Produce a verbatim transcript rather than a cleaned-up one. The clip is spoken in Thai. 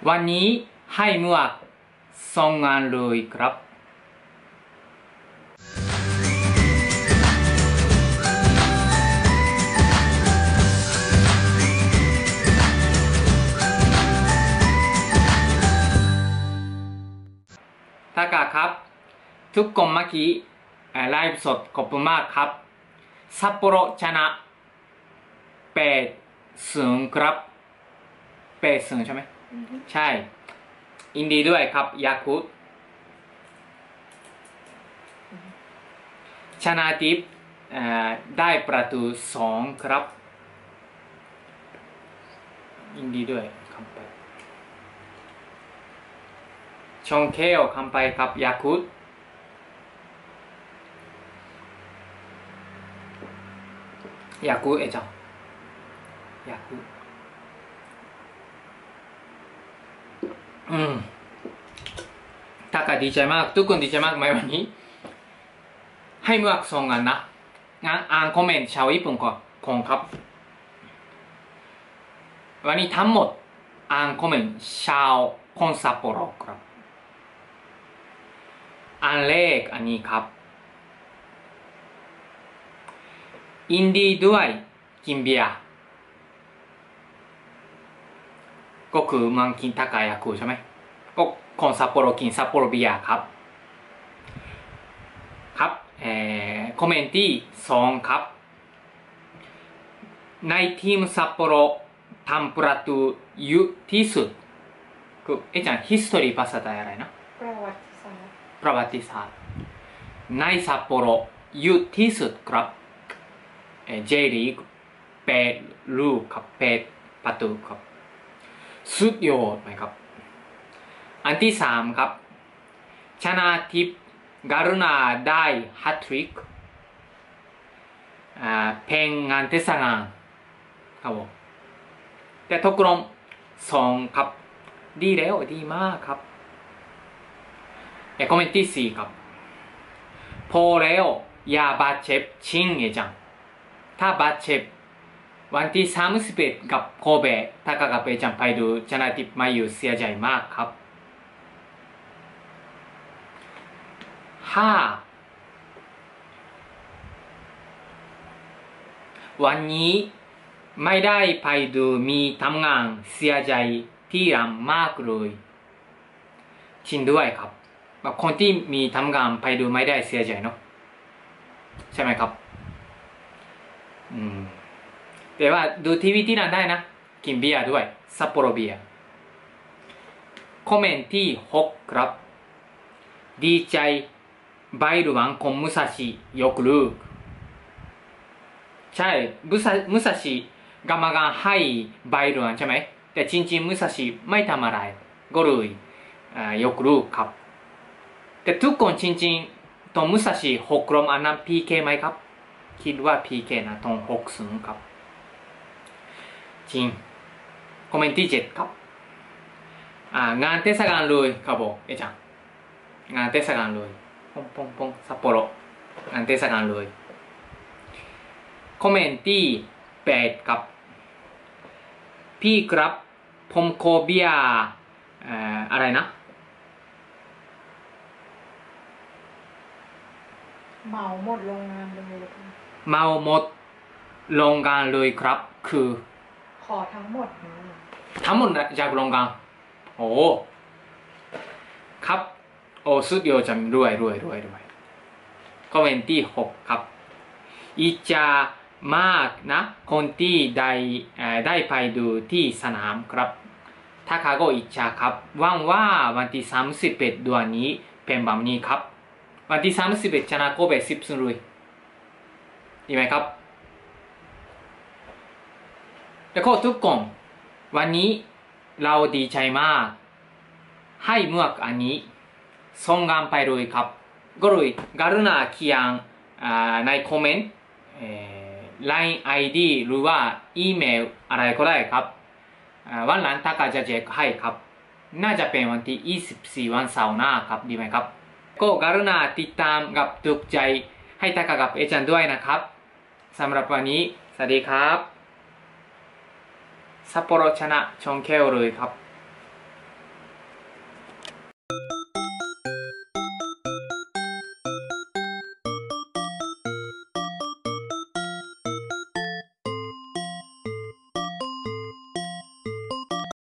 วันนี้ให้หมวกสองงานเลยครับทากาครับทุกคนเมื่อกี้ไลฟ์สดขอบคุณมากครับซัปโปโรชนะแปดศูนย์ครับแปดศูนย์ใช่ไหม mm-hmm. ใช่อินดีด้วยครับยาคุชนะทิพย์ได้ประตูสองครับอินดีด้วยคำไปชงเคลคำไปครับยาคุยาคุเอจังยาคุอืมถ้ากาดีใจมากทุกคนดีใจมากไหมวันนี้ให้เมื่อสองงานนะงานอ่านคอมเมนต์ชาวญี่ปุ่นก่อนของครับวันนี้ทั้งหมดอ่านคอมเมนต์ชาวคอนซัปโปโรครับอันแรกอันนี้ครับอินดีด้วยกินเบียร์ก็คือมันกิน高いยาคุใช่ไหมก็คอนซัปโปโรกินซัปโปโรเบียร์ครับครับเอ่อคอมเมนต์ที่สองครับในทีมซัปโปโรทำประตูเยอะที่สุดคือเอ๊ะจัง history ภาษาไทยอะไรนะประวัติศาสตร์ประวัติศาสตร์ในซัปโปโรเยอะที่สุดครับเอ่อ J ลีกแปดลูกครับแปดประตูครับสุดยอดไหมครับอันที่สามครับชนะทิพย์กรุณาได้แฮตทริกเป็นงานเทศกาลครับผมแต่ทุกคนสองครับดีแล้วดีมากครับคอมเมนต์ที่สี่ครับพอแล้วอย่าบาดเจ็บชิงเอจังถ้าบาดเจ็บวันที่สามสิบเอ็ดกับโคเบะทากากับเอจังไปดูชนะทิพย์มาอยู่เสียใจมากครับห้าวันนี้ไม่ได้ไปดูมีทำงานเสียใจที่รำมากเลยจริงด้วยครับคนที่มีทำงานไปดูไม่ได้เสียใจเนาะใช่ไหมครับอืมแต่ว่าดูทีวีที่นั่นได้นะกินเบียร์ด้วยซัปโปโรเบียร์คอมเมนต์ที่หกครับดีใจไบรุวันของมุซาชิยกเลิกใช่มุซามุซาชิกรรมการให้ไบรุวันใช่ไหมแต่จริงๆมุซาชิไม่ทำอะไรก็เลยยกเลิกครับแต่ทุกคนจริงๆตรงมุซาชิหกลมอันนั้น พี เค ไหมครับคิดว่า พี เค นะตรงหกศูนย์ครับจริงคอมเมนต์ที่เจ็ดครับงานเทศกาลเลยครับผมเอจังงานเทศกาลเลยปงปงปงซัปโปโรงานเทศกาลเลยคอมเมนต์ที่แปดครับพี่ครับผมโคเบียอะไรนะเมาหมดโรงงานเลยเมาหมดโรงงานเลยครับคือขอทั้งหมดทั้งหมดจากโรงงานโอ้ครับโอ้สุดยอดจังรวยรวยรวยรวยคอมเมนต์ที่หกครับอิจฉามากนะคนที่ได้ได้ไปดูที่สนามครับถ้าเขาก็อิจฉาครับหวังว่าวันที่สามสิบเอ็ดเดือนนี้เป็นแบบนี้ครับวันที่สามสิบเอ็ดชนะโคเบสิบศูนย์เลยดีไหมครับแล้วก็ทุกคนวันนี้เราดีใจมากให้เมื่ออันนี้ส่งงานไปเลยครับก็เลยกรุณาเขียนในคอมเมนต์ ไลน์ ไอ ดี หรือว่าอีเมลอะไรก็ได้ครับวันหลังทากาจะแจกให้ครับน่าจะเป็นวันที่ยี่สิบสี่วันเสาร์หน้าครับดีไหมครับก็กรุณาติดตามกับถูกใจให้ทากากับเอจันด้วยนะครับสำหรับวันนี้สวัสดีครับซัปโปโรชนะชงเคลเลยครับ